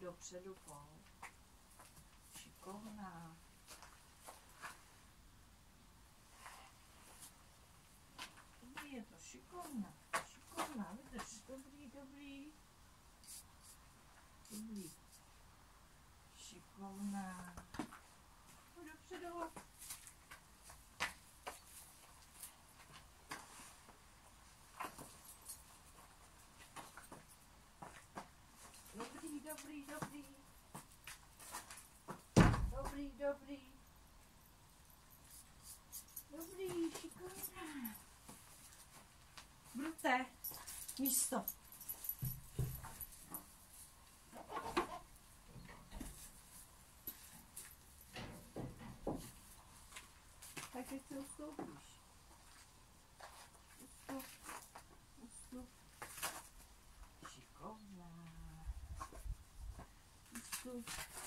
dopředu pol. Šikovná. Je to šikovná. Šikovná, vydrž. Dobrý, dobrý. Dobrý. Šikovná. Pojď dopředu. Dobrý, dobrý, dobrý. Dobrý, dobrý. Dobrý, šikovná. Brute, místo. Tak teď se ustoupíš. Ustup. Šikovná. Ustup.